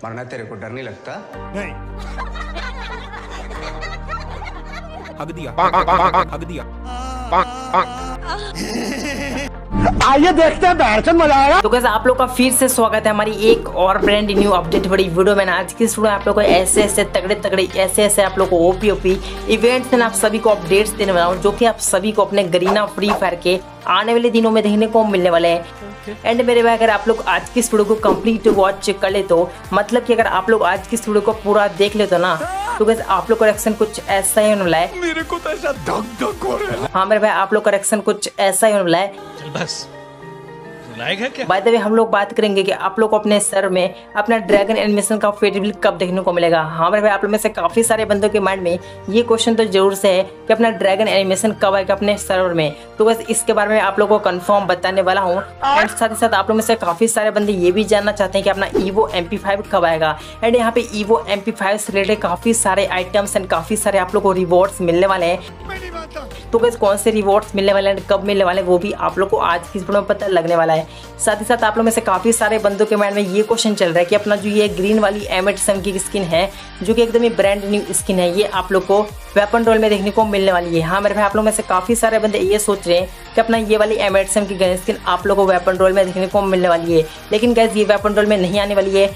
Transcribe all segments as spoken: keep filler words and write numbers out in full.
मरना तेरे को डर नहीं लगता? नहीं। हग दिया, हग दिया। आइए देखते हैं बैठन मजा आएगा। तो कैसे आप लोग का फिर से स्वागत है हमारी एक और ब्रांड न्यू अपडेट बड़ी वीडियो में। आज की वीडियो में आप लोग को ऐसे ऐसे तगड़े तगड़े ऐसे ऐसे आप लोग को ओपी ओपी इवेंट्स में आप सभी को अपडेट्स देने वाला हूँ, जो कि आप सभी को अपने गरीना फ्री फायर के आने वाले दिनों में देखने को मिलने वाले हैं। एंड मेरे भाई अगर आप लोग आज की इस वीडियो को कंप्लीट वॉच कर ले तो मतलब कि अगर आप लोग आज की इस वीडियो को पूरा देख ले तो ना तो कैसे आप लोग का रिएक्शन कुछ ऐसा ही होने वाला है। मेरे को तो ऐसा धक धक हो रहा है। हाँ मेरे भाई आप लोग का रिएक्शन कुछ ऐसा ही होने वाला है। चल बस क्या? बाय द वे हम लोग बात करेंगे कि आप लोग को अपने सर में अपना ड्रैगन एनिमेशन का फेस्टिवल कब देखने को मिलेगा। हाँ मेरे भाई आप लोग में से काफी सारे बंदों के माइंड में ये क्वेश्चन तो जरूर से है कि अपना ड्रैगन एनिमेशन कब आएगा अपने सर्वर में। तो बस इसके बारे में आप लोगों को कंफर्म बताने वाला हूँ। एंड साथ ही साथ आप लोग में से काफी सारे बंदे ये भी जानना चाहते हैं कि अपना ईवो एम पी फाइव कब आएगा। एंड यहाँ पे ईवो एम पी फाइव से रिलेटेड काफी सारे आइटम्स एंड काफी सारे आप लोग को रिवॉर्ड्स मिलने वाले हैं। तो बस कौन से रिवॉर्ड्स मिलने वाले हैं, कब मिलने वाले हैं, वो भी आप लोग को आज की इस वीडियो में पता लगने वाला है। साथ ही साथ आप लोग में से काफी सारे बंदों के माइंड में ये क्वेश्चन चल रहा है कि अपना जो ये ग्रीन वाली एम एट सेवन की स्किन है, जो कि एकदम ही ब्रांड न्यू स्किन है, ये आप लोग को वेपन रोल में देखने को मिलने वाली है। हाँ मेरे भाई आप लोग में से काफी सारे बंदे ये सोच रहे हैं कि अपना ये वाली एम एट सेवन की गन स्किन आप लोग को वेपन रोल में देखने को मिलने वाली है, लेकिन गैस ये वेपन रोल में नहीं आने वाली है।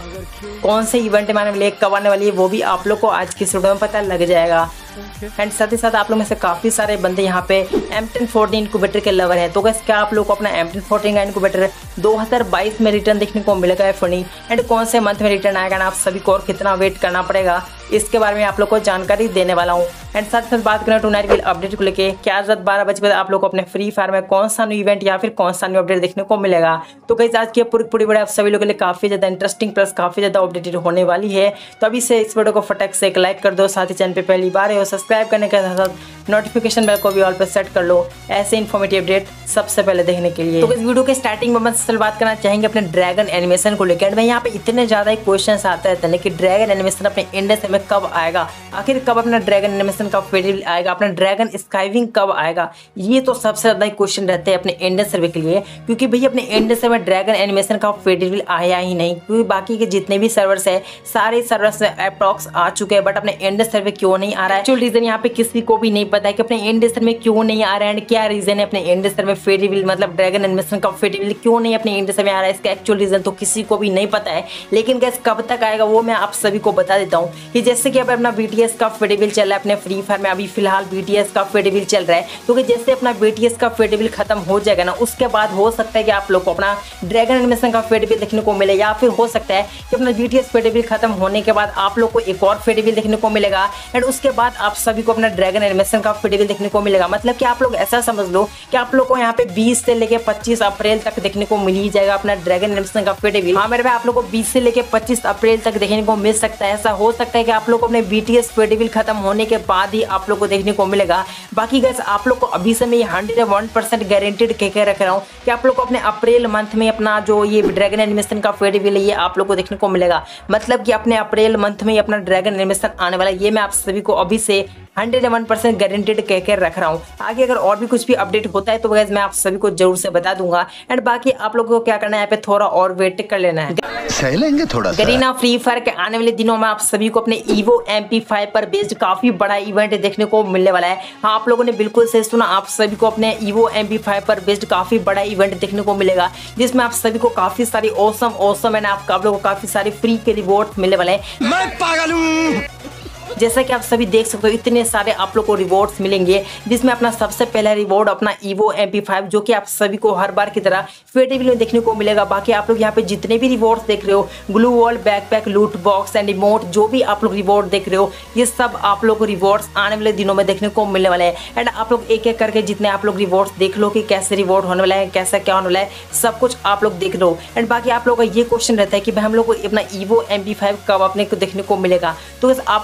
कौन से इवेंट में आने वाली है, कब आने वाली है, वो भी आप लोग को आज की वीडियो में पता लग जाएगा। एंड साथ ही साथ आप लोग में से काफी सारे बंदे यहाँ पे एम टेन फोर्टीन इनक्यूबेटर के लवर हैं। तो गैस क्या आप लोग को अपना एम टेन फोर्टीन का इनक्यूबेटर दो हज़ार बाईस में रिटर्न देखने को मिलेगा फनी? एंड कौन से मंथ में रिटर्न आएगा ना आप सभी को और कितना वेट करना पड़ेगा, इसके बारे में आप लोग को जानकारी देने वाला हूँ। एंड साथ ही साथ बात करें टू नाइट विल अपडेट को लेके क्या रात बारह बजे बाद आप लोग को अपने फ्री फायर में कौन सा न्यू इवेंट या फिर कौन सा न्यू अपडेट देखने को मिलेगा। तो गाइस आज की पूरी पूरी वीडियो आप सभी लोगों के लिए काफी ज्यादा इंटरेस्टिंग प्लस काफी ज्यादा अपडेटेड होने वाली है। तो अभी से इस वीडियो को फटाक से एक लाइक कर दो, साथ ही चैनल पे पहली बार है और सब्सक्राइब करने के साथ नोटिफिकेशन बेल को भी ऑल पे सेट कर लो ऐसे इन्फॉर्मेटिव अपडेट सबसे पहले देखने के लिए। तो इस वीडियो के स्टार्टिंग में हम बात करना चाहेंगे अपने ड्रैगन एनिमेशन को लेकर। मैं यहाँ पे इतने ज्यादा क्वेश्चन आते रहते हैं कि ड्रैगन एनिमेशन अपने इंडिया में कब आएगा, आखिर कब अपना ड्रैगन एनिमेशन का फेस्टिवल आएगा, अपना ड्रैगन स्काइविंग कब आएगा। ये तो सबसे ज्यादा क्वेश्चन रहते हैं अपने इंडियन सर्वे के लिए, क्योंकि भैया अपने इंडियन सर्वर ड्रैगन एनिमेशन का फेस्टिवल आया ही नहीं, क्योंकि बाकी के जितने भी सर्वर्स है सारे सर्वर्स अप्रॉक्स आ चुके हैं, बट अपने इंडियन सर्वे क्यों नहीं आ रहा है। एक्चुअल रीजन यहाँ पे किसी को भी नहीं पता है कि अपने इंडियन सर्वे में क्यों नहीं आ रहा है एंड क्या रीजन है अपने इंडियन सर्वे में फेस्टिवल मतलब ड्रैगन एनिमेशन का फेस्टिवल क्यों नहीं अपने इंडियन सर्वे में आ रहा है। इसका एक्चुअल रीजन तो किसी को भी नहीं पता है, लेकिन गैस कब तक आएगा वो मैं आप सभी को बता देता हूँ। कि जैसे कि अब अपना बीटीएस का फेस्टिवल चल रहा है अपने फ्री फायर में, अभी फिलहाल बीटीएस का फेस्टिवल चल रहा है, क्योंकि तो जैसे अपना बीटीएस का फेस्टिवल खत्म हो जाएगा ना उसके बाद हो सकता है कि आप लोग को अपना ड्रैगन एनिमेशन का फेस्टिवल देखने को मिले, या फिर हो सकता है कि अपना बीटीएस फेस्टिवल खत्म होने के बाद आप लोग को एक और फेस्टिवल देखने को मिलेगा एंड उसके बाद आप सभी को अपना ड्रैगन एनिमेशन का फेस्टिवल देखने को मिलेगा। मतलब कि आप लोग ऐसा समझ लो कि आप लोग को यहाँ पे बीस से लेके पच्चीस अप्रैल तक देखने को मिल ही जाएगा अपना ड्रैगन एनिमेशन का फेस्टिवल। हाँ मेरे भाई आप लोग को बीस से लेके पच्चीस अप्रैल तक देखने को मिल सकता है। ऐसा हो सकता है कि आप लोग को अपने बीटीएस फेस्टिवल खत्म होने के बाद ही आप लोग को देखने को मिलेगा। बाकी गैस आप लोग को अभी से मैं हंड्रेड वन परसेंट गारंटेड कह के रख रहा हूँ कि आप लोग को अपने अप्रैल मंथ में अपना जो ये ड्रैगन एनिमेशन का फेस्टिवल है ये आप लोग को देखने को मिलेगा। मतलब कि अपने अप्रैल मंथ में अपना ड्रैगन एनिमेशन आने वाला है, ये मैं आप सभी को अभी से हंड्रेड वन परसेंट गारंटेड कह के रख रहा हूँ। आगे अगर और भी कुछ भी अपडेट होता है तो गैस मैं आप सभी को जरूर से बता दूंगा। एंड बाकी आप लोगों को क्या करना है, यहाँ पे थोड़ा और वेट कर लेना है, सह लेंगे थोड़ा सा। गरीना फ्री फायर के आने वाले दिनों में आप सभी को अपने ईवो एम पी फाइव पर बेस्ड काफी बड़ा इवेंट देखने को मिलने वाला है। हाँ आप लोगों ने बिल्कुल सही सुना, आप सभी को अपने ईवो एम पी फाइव पर बेस्ड काफी बड़ा इवेंट देखने को मिलेगा, जिसमें आप सभी को काफी सारी औसम औसम एंड आप लोगों को काफी सारी फ्री के रिवॉर्ड मिलने वाले हैं। मैं पागल हूँ। जैसा कि आप सभी देख सकते हो इतने सारे आप लोग को रिवॉर्ड्स मिलेंगे, जिसमें अपना सबसे पहला रिवॉर्ड अपना ईवो एम पी फाइव जो कि आप सभी को हर बार की तरह फेस्टिवल में देखने को मिलेगा। बाकी आप लोग यहाँ पे जितने भी रिवॉर्ड्स देख रहे हो, glue wall, backpack, loot box and emote, जो भी आप लोग रिवॉर्ड देख रहे हो ये सब आप लोग को रिवॉर्ड्स आने वाले दिनों में देखने को मिलने वाले हैं। एंड आप लोग एक एक करके जितने आप लोग रिवॉर्ड्स देख लो कि कैसे रिवॉर्ड होने वाला है, कैसा क्या होने वाला है, सब कुछ आप लोग देख लो। एंड बाकी आप लोग का ये क्वेश्चन रहता है कि भाई हम लोग को अपना ईवो एम पी फाइव कब अपने को देखने को मिलेगा। तो आप लोग अपना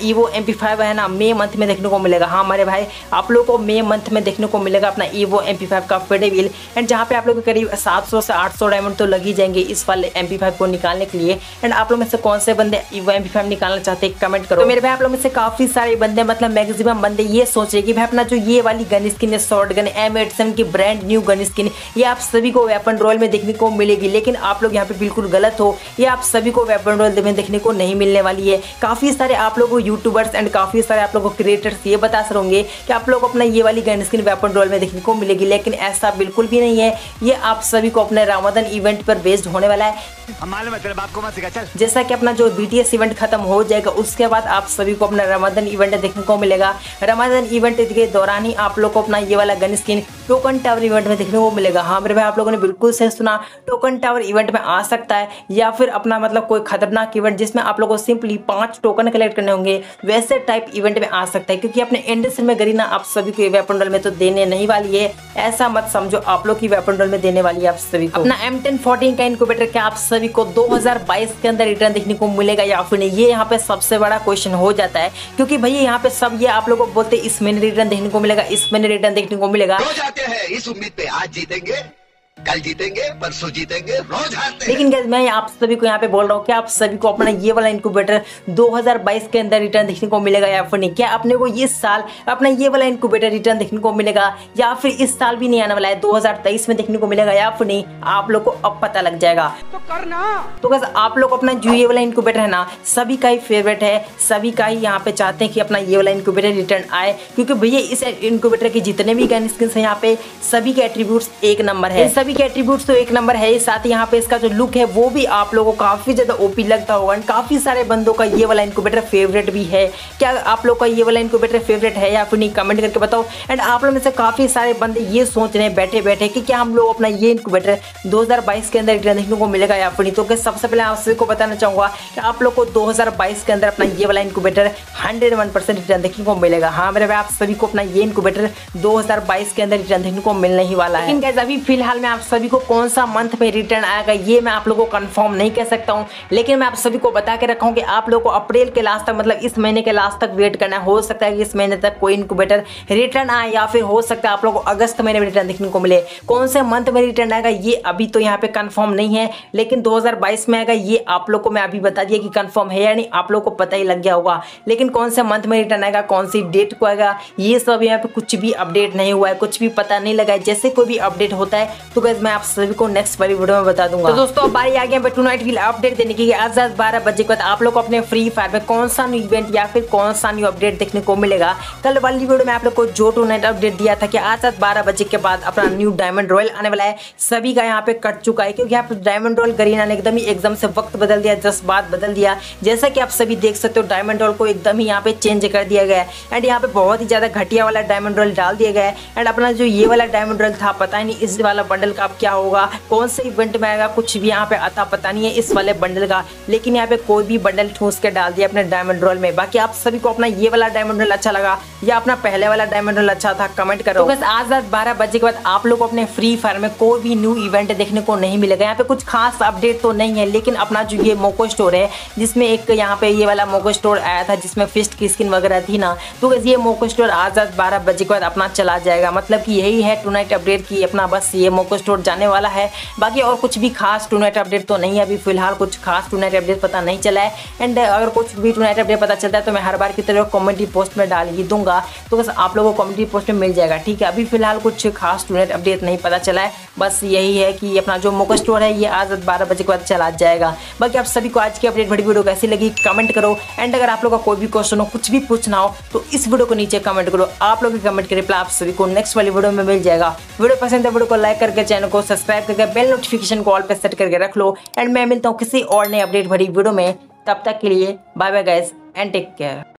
ईवो एम पी फाइव है ना मई मंथ में देखने को मिलेगा। हाँ हमारे भाई आप लोगों को मई मंथ में देखने को मिलेगा अपना ईवो एम पी फाइव का फेडेविल, एंड जहाँ पे आप लोग करीब सात सौ से आठ सौ डायमंड तो लग ही जाएंगे इस वाले एम पी फाइव को निकालने के लिए। एंड आप लोग में से कौन से बंदे ईवो एम पी फाइव निकालना चाहते हैं कमेंट करो। तो मेरे भाई आप लोग में से काफी सारे बंदे मतलब मैक्सिमम बंदे ये सोच रहे कि भाई अपना जो ये वाली गन स्किन है short gun M eight seven की ब्रांड न्यू गन स्किन, ये आप सभी को वेपन रोल में देखने को मिलेगी, लेकिन आप लोग यहाँ पे बिल्कुल गलत हो, ये आप सभी को वेपन रोल में देखने को नहीं मिलने वाली है। काफी सारे आप लोगों को यूट्यूबर्स एंड काफी सारे आप लोगों को क्रिएटर्स ये बता सकेंगे कि आप लोग अपना ये वाली गन स्किन वेपन रोल में देखने को मिलेगी, लेकिन ऐसा बिल्कुल भी नहीं है। ये आप सभी को अपने रमजान इवेंट पर बेस्ड होने वाला है। मालूम है तेरे बाप को मत सिखा चल। जैसा कि अपना जो बीटीएस इवेंट खत्म हो जाएगा उसके बाद आप सभी को अपना रमजान इवेंट देखने को मिलेगा। रमजान इवेंट के दौरान ही आप लोग को अपना ये वाला gun skin token tower event में देखने को मिलेगा। हाँ मेरे भाई आप लोगों ने बिल्कुल सही सुना, टोकन टावर इवेंट में आ सकता है, या फिर अपना मतलब कोई खतरनाक इवेंट जिसमें आप लोगों को सिंपली पांच टोकन कलेक्ट करने होंगे, वैसे टाइप इवेंट में आ सकता है। क्योंकि अपने एंडरसन में गरीना आप सभी को वेपन रोल में तो देने नहीं वाली है, ऐसा मत समझो आप लोग की वेपन रोल में देने वाली है आप सभी को। अपना एम टेन फोर्टीन का इनक्यूबेटर क्या आप सभी को दो हज़ार बाईस के अंदर रिटर्न देखने को मिलेगा या फिर नहीं, ये यहाँ पे सबसे बड़ा क्वेश्चन हो जाता है। क्योंकि भैया यहाँ पे सब ये आप लोगों को बोलते हैं इस महीने रिटर्न देखने को मिलेगा, इस महीने रिटर्न देखने को मिलेगा। रोज आते हैं इस उम्मीद पे, आज जीतेंगे कल जीतेंगे परसों जीतेंगे, रोज हारते हैं। लेकिन गाइस मैं आप सभी को यहाँ पे बोल रहा हूँ कि आप सभी को अपना ये वाला इनक्यूबेटर दो हज़ार बाईस के अंदर रिटर्न देखने को मिलेगा या फिर नहीं। क्या अपने को इस साल अपना ये वाला इनक्यूबेटर रिटर्न देखने को मिलेगा या फिर इस साल भी नहीं आने वाला है, दो हज़ार तेईस में देखने को मिलेगा या फिर नहीं, आप लोग को अब पता लग जाएगा। तो करना तो गाइस आप लोग अपना जो ये वाला इनक्यूबेटर है ना सभी का ही फेवरेट है, सभी का ही यहाँ पे चाहते हैं कि अपना ये वाला इनक्यूबेटर रिटर्न आए। क्योंकि भैया इस इनक्यूबेटर के जितने भी गन स्किन्स हैं यहाँ पे सभी के एट्रीब्यूट्स एक नंबर है, सभी के एट्रीब्यूट्स तो एक नंबर है। साथ ही यहाँ पे इसका जो लुक है वो भी आप लोगों को काफी ज्यादा ओपी लगता होगा। काफी सारे बंदों का ये वाला इनक्यूबेटर फेवरेट भी है। क्या आप लोग का ये वाला इनक्यूबेटर फेवरेट है या फिर नहीं, कमेंट करके बताओ। एंड आप लोग में से काफी सारे बंदे ये सोच रहे हैं बैठे बैठे कि क्या हम लोग अपना ये इनक्यूबेटर दो हज़ार बाईस के अंदर रिटर्न देखने को मिलेगा या फिर नहीं। तो सबसे पहले आप सभी को बताना चाहूंगा कि आप लोग को दो हज़ार बाईस के अंदर अपना ये वाला incubator hundred one percent return देखने को मिलेगा। हाँ मेरे भाई आप सभी को अपना ये इनक्यूबेटर दो हज़ार बाईस के अंदर रिटर्न देखने को मिलने ही वाला है। लेकिन गाइस अभी फिलहाल में आप सभी को कौन सा मंथ में रिटर्न आएगा ये मैं आप लोगों को कंफर्म नहीं कह सकता हूं, लेकिन मैं आप सभी को बता के रखा हूं कि आप लोगों को अप्रैल के लास्ट तक मतलब इस महीने के लास्ट तक वेट करना है। हो सकता है कि इस महीने तक कोई इनक्यूबेटर रिटर्न आए या फिर हो सकता है आप लोगों को अगस्त महीने में रिटर्न देखने को मिले। कौन से मंथ में रिटर्न आएगा ये अभी तो यहाँ पे कंफर्म नहीं है, लेकिन दो हज़ार बाईस में आएगा ये आप लोग को मैं अभी बता दिया कि कंफर्म है या नहीं, आप लोग को पता ही लग गया होगा। लेकिन कौन से मंथ में रिटर्न आएगा, कौन सी डेट को आएगा, ये सब यहाँ पे कुछ भी अपडेट नहीं हुआ है, कुछ भी पता नहीं लगा है। जैसे कोई भी अपडेट होता है तो गाइस मैं आप सभी को नेक्स्ट वाली वीडियो में बता दूंगा। तो दोस्तों अब बारी आ गया टू नाइट की अपडेट देने की। आज रात बारह बजे के बाद आप लोग को अपने फ्री फायर में कौन सा न्यू इवेंट या फिर कौन सा न्यू अपडेट देखने को मिलेगा। कल वाली वीडियो में आप लोग को जो टू नाइट अपडेट दिया था कि आज रात बारह बजे के बाद अपना न्यू डायमंड रॉयल आने वाला है, सभी का यहाँ पे कट चुका है। क्योंकि यहाँ पे डायमंड रॉयल गरीना ने एकदम ही एकदम से वक्त बदल दिया, जस्ट बाद बदल दिया। जैसा कि आप सभी देख सकते हो डायमंड रॉयल को एकदम ही यहाँ पे चेंज कर दिया गया है एंड यहाँ पे बहुत ही ज्यादा घटिया वाला डायमंड रॉयल डाल दिया गया है। एंड अपना जो ये वाला डायमंड रॉयल था पता ही नहीं इस वाला बंडल का अब क्या होगा, कौन से इवेंट में आएगा, कुछ भी यहाँ पे आता पता नहीं है इस वाले बंडल का। लेकिन यहाँ पे कोई भी बंडल ठूस के डाल दिया अपने डायमंड रोल में। बाकी आप सभी को अपना ये वाला डायमंड रोल अच्छा लगा या अपना पहले वाला डायमंड रोल अच्छा था, कमेंट करो। तो बस आज रात बारह बजे के बाद आप लोग को अपने फ्री फायर में कोई भी न्यू इवेंट देखने को नहीं मिलेगा। यहाँ पे कुछ खास अपडेट तो नहीं है, लेकिन अपना जो ये मोको स्टोर है जिसमें एक यहाँ पे ये वाला मोको स्टोर आया था जिसमें फिस्ट की स्किन वगैरह थी ना, तो बस ये मोको स्टोर आज रात बारह बजे के बाद अपना चला जाएगा। मतलब कि यही है टू नाइट अपडेट की, अपना बस ये मोको स्टोर जाने वाला है। बाकी और कुछ भी खास टू नाइट अपडेट तो नहीं है अभी फिलहाल, कुछ खास टू नाइट अपडेट पता नहीं चला है। एंड अगर कुछ भी टू नाइट अपडेट पता चलता है तो मैं हर बार की तरह कमेंट्री पोस्ट में डाल ही दूंगा, तो बस आप लोगों को कमेंट्री पोस्ट में मिल जाएगा। ठीक है, अभी फिलहाल कुछ खास टू नाइट अपडेट नहीं पता चला है, बस यही है कि अपना जो मोको स्टोर है ये आज बारह बजे के बाद चला जाएगा। बाकी आप सभी को आज की अपडेट बड़ी वीडियो कैसी लगी कमेंट करो। एंड अगर आप लोगों का कोई भी क्वेश्चन हो, कुछ भी पूछना हो तो इस वीडियो को नीचे कमेंट करो। आप लोग के कमेंट के रिप्लाई आप सभी को नेक्स्ट वाली वीडियो में मिल जाएगा। वीडियो पसंद है वीडियो को लाइक करके चैनल को सब्सक्राइब करके बेल नोटिफिकेशन को ऑल पे सेट करके रख लो। एंड मैं मिलता हूँ किसी और नए अपडेट भरी वीडियो में, तब तक के लिए bye bye guys and take care.